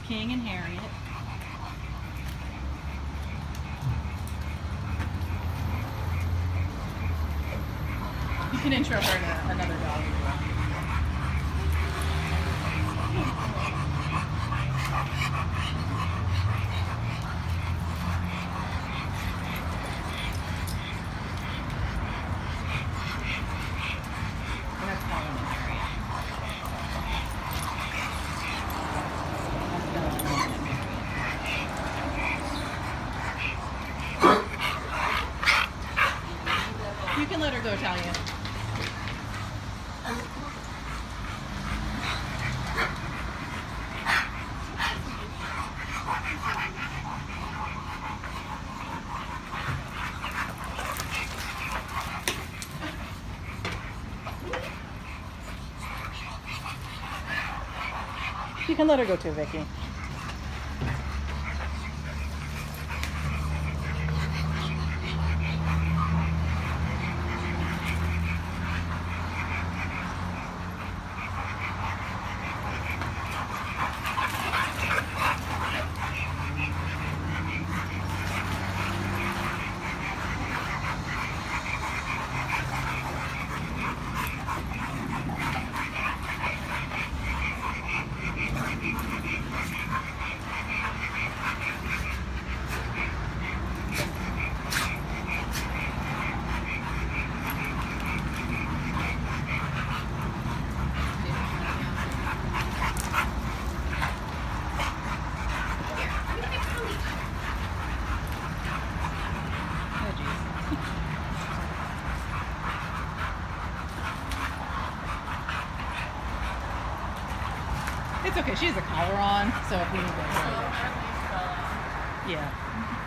King and Harriet. You can intro her to another dog. You can let her go, Talia. You can let her go too, Vicky. It's okay, she has a collar on, so if we need to... Yeah.